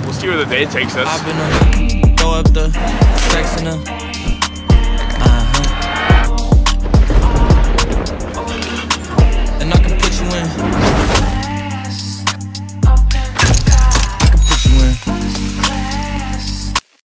We'll see where the day takes us. I've been throw up the sex in the